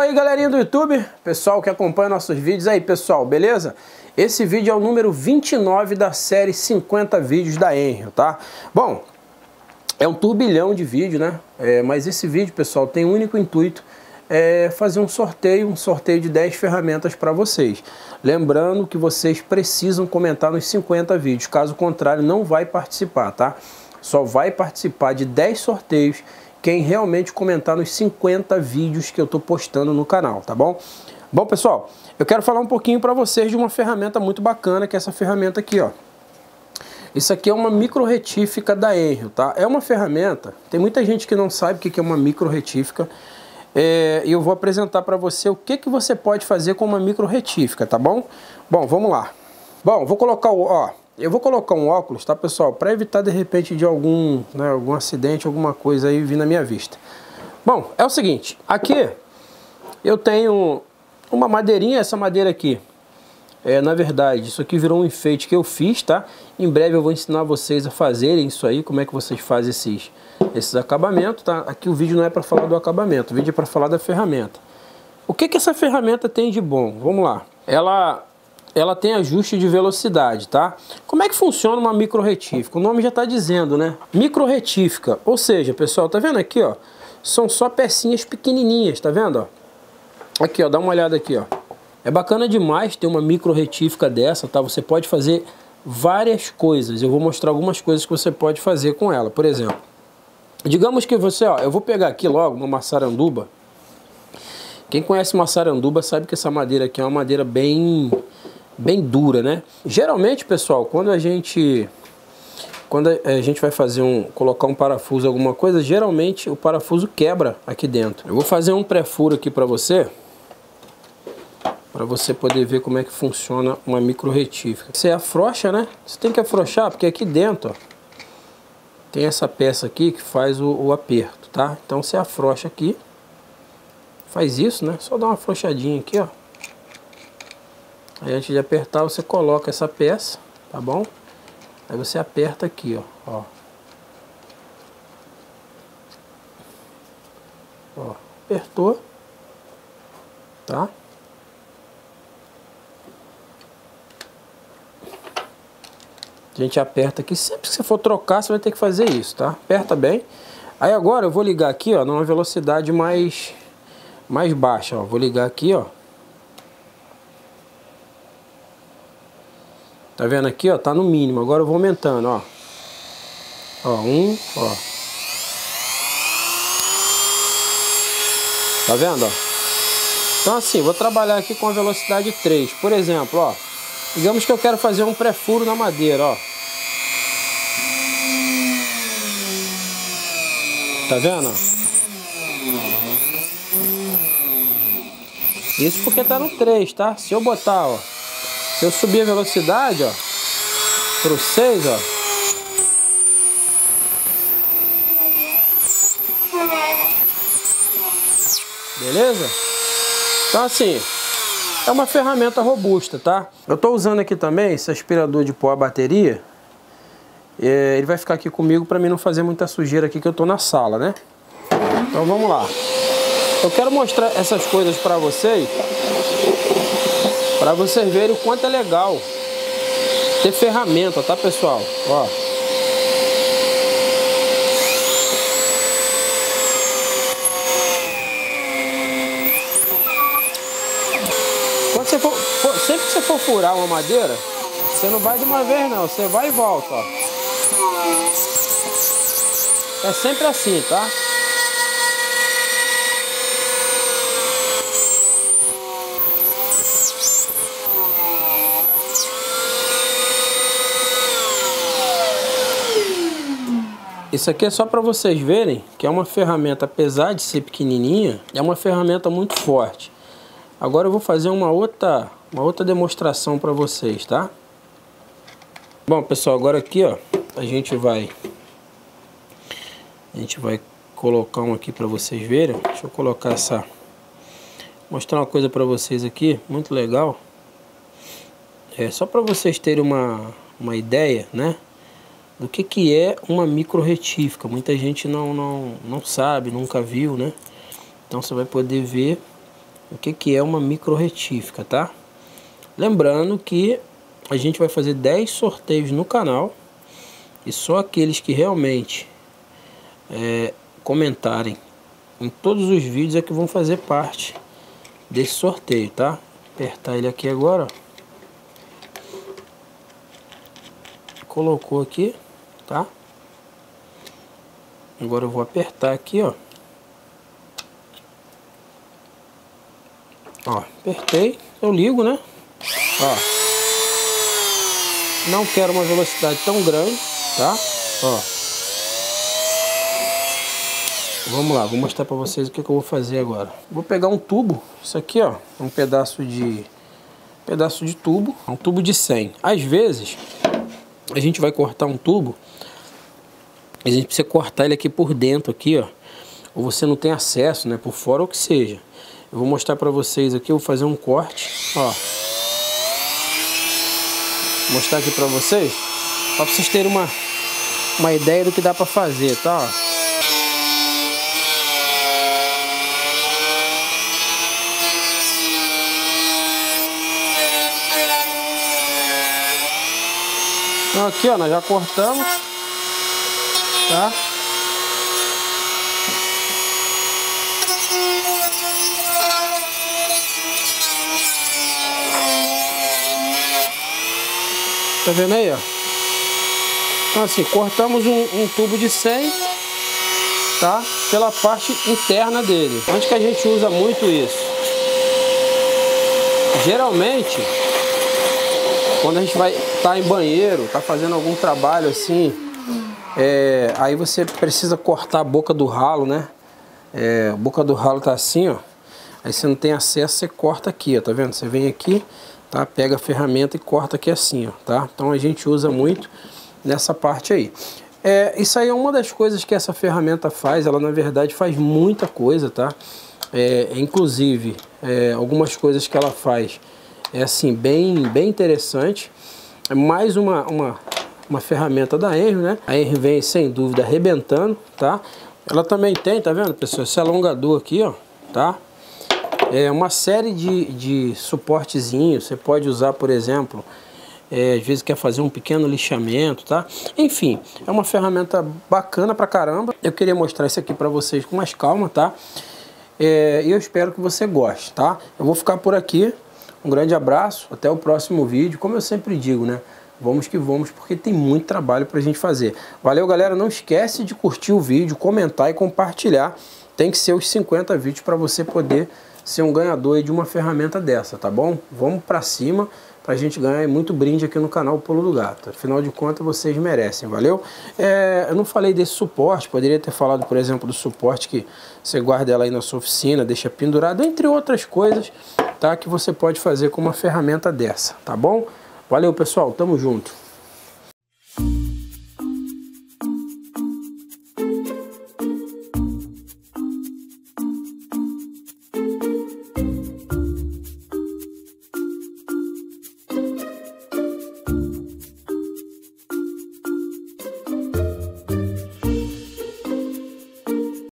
Fala aí, galerinha do YouTube, pessoal que acompanha nossos vídeos aí, pessoal, beleza? Esse vídeo é o número 29 da série 50 vídeos da Enrio, tá? Bom, é um turbilhão de vídeo, né? Mas esse vídeo, pessoal, tem um único intuito, fazer um sorteio de 10 ferramentas para vocês. Lembrando que vocês precisam comentar nos 50 vídeos, caso contrário não vai participar, tá? Só vai participar de 10 sorteios quem realmente comentar nos 50 vídeos que eu tô postando no canal, tá bom? Bom, pessoal, eu quero falar um pouquinho para vocês de uma ferramenta muito bacana, que é essa ferramenta aqui, ó. Isso aqui é uma micro retífica da Enrio, tá? É uma ferramenta, tem muita gente que não sabe o que é uma micro retífica, e eu vou apresentar para você o que você pode fazer com uma micro retífica, tá bom? Bom, vamos lá. Bom, vou colocar eu vou colocar um óculos, tá, pessoal? Para evitar de repente de algum acidente, alguma coisa aí vir na minha vista. Bom, é o seguinte, aqui eu tenho uma madeirinha, essa madeira aqui. Na verdade, isso aqui virou um enfeite que eu fiz, tá? Em breve eu vou ensinar vocês a fazerem isso aí, como é que vocês fazem esses acabamentos, tá? Aqui o vídeo não é para falar do acabamento, o vídeo é para falar da ferramenta. O que essa ferramenta tem de bom? Vamos lá. Ela tem ajuste de velocidade, tá? Como é que funciona uma micro retífica? O nome já está dizendo, né? Micro retífica, ou seja, pessoal, tá vendo aqui, ó? São só pecinhas pequenininhas, tá vendo, ó? Aqui, ó, dá uma olhada aqui, ó. É bacana demais ter uma micro retífica dessa, tá? Você pode fazer várias coisas. Eu vou mostrar algumas coisas que você pode fazer com ela. Por exemplo, digamos que você, ó, eu vou pegar aqui logo uma maçaranduba. Quem conhece maçaranduba sabe que essa madeira aqui é uma madeira bem dura, né? Geralmente, pessoal, quando a gente vai fazer colocar um parafuso, alguma coisa, geralmente o parafuso quebra aqui dentro. Eu vou fazer um pré-furo aqui para você poder ver como é que funciona uma micro retífica. Você afrouxa, né? Você tem que afrouxar porque aqui dentro, ó, tem essa peça aqui que faz o aperto, tá? Então você afrouxa aqui, faz isso, né? Só dá uma afrouxadinha aqui, ó. Aí antes de apertar você coloca essa peça, tá bom? Aí você aperta aqui, ó. Ó, apertou, tá? A gente aperta aqui, sempre que você for trocar você vai ter que fazer isso, tá? Aperta bem. Aí agora eu vou ligar aqui, ó, numa velocidade mais baixa, ó. Vou ligar aqui, ó. Tá vendo aqui, ó? Tá no mínimo. Agora eu vou aumentando, ó. Ó, ó. Tá vendo, ó? Então assim, vou trabalhar aqui com a velocidade 3. Por exemplo, ó. Digamos que eu quero fazer um pré-furo na madeira, ó. Tá vendo? Isso porque tá no 3, tá? Se eu botar, ó. Se eu subir a velocidade, ó, pro 6, ó. Beleza? Então assim, é uma ferramenta robusta, tá? Eu tô usando aqui também esse aspirador de pó a bateria. Ele vai ficar aqui comigo para mim não fazer muita sujeira aqui que eu tô na sala, né? Então vamos lá. Eu quero mostrar essas coisas para vocês verem o quanto é legal ter ferramenta, tá, pessoal? Ó. Quando você sempre que você for furar uma madeira, você não vai de uma vez não, você vai e volta, ó. É sempre assim, tá? Isso aqui é só para vocês verem que é uma ferramenta, apesar de ser pequenininha, é uma ferramenta muito forte. Agora eu vou fazer uma outra demonstração para vocês, tá? Bom, pessoal, agora aqui, ó, a gente vai colocar um aqui para vocês verem. Deixa eu colocar mostrar uma coisa para vocês aqui, muito legal. Só para vocês terem uma ideia, né? Do que é uma micro retífica. Muita gente não sabe, nunca viu, né? Então você vai poder ver o que é uma micro retífica, tá? Lembrando que a gente vai fazer 10 sorteios no canal e só aqueles que realmente comentarem em todos os vídeos é que vão fazer parte desse sorteio, tá? Apertar ele aqui agora, ó. Colocou aqui, tá? Agora eu vou apertar aqui, ó. Ó, apertei, eu ligo, né? Ó. Não quero uma velocidade tão grande, tá? Ó. Vamos lá, vou mostrar pra vocês o que eu vou fazer agora. Vou pegar um tubo, isso aqui, ó, um pedaço de tubo, um tubo de 100. Às vezes a gente vai cortar um tubo, a gente precisa cortar ele aqui por dentro aqui, ó. Ou você não tem acesso, né, por fora ou que seja. Eu vou mostrar pra vocês aqui, eu vou fazer um corte, ó. Vou mostrar aqui pra vocês, pra vocês terem uma ideia do que dá pra fazer, tá? Ó. Então aqui, ó, nós já cortamos, tá? Tá vendo aí, ó? Então assim, cortamos um tubo de 100, tá? Pela parte interna dele. Onde que a gente usa muito isso? Geralmente, quando a gente vai estar em banheiro, tá fazendo algum trabalho assim, aí você precisa cortar a boca do ralo, né? A boca do ralo tá assim, ó. Aí você não tem acesso, você corta aqui, ó, tá vendo? Você vem aqui, tá? Pega a ferramenta e corta aqui assim, ó, tá? Então a gente usa muito nessa parte aí. Isso aí é uma das coisas que essa ferramenta faz, ela na verdade faz muita coisa, tá? Inclusive, algumas coisas que ela faz assim, bem interessante. É mais uma ferramenta da Enrio, né? A Enrio vem sem dúvida arrebentando, tá? Ela também tem, tá vendo, pessoal? Esse alongador aqui, ó, tá? Uma série de suportezinhos. Você pode usar, por exemplo, às vezes quer fazer um pequeno lixamento, tá? Enfim, é uma ferramenta bacana pra caramba. Eu queria mostrar isso aqui pra vocês com mais calma, tá? E eu espero que você goste, tá? Eu vou ficar por aqui. Um grande abraço, até o próximo vídeo. Como eu sempre digo, né? Vamos que vamos, porque tem muito trabalho pra gente fazer. Valeu, galera. Não esquece de curtir o vídeo, comentar e compartilhar. Tem que ser os 50 vídeos para você poder ser um ganhador aí de uma ferramenta dessa, tá bom? Vamos pra cima pra gente ganhar muito brinde aqui no canal Pulo do Gato. Afinal de contas, vocês merecem, valeu? Eu não falei desse suporte, poderia ter falado, por exemplo, do suporte que você guarda ela aí na sua oficina, deixa pendurado, entre outras coisas, tá? Que você pode fazer com uma ferramenta dessa, tá bom? Valeu, pessoal, tamo junto!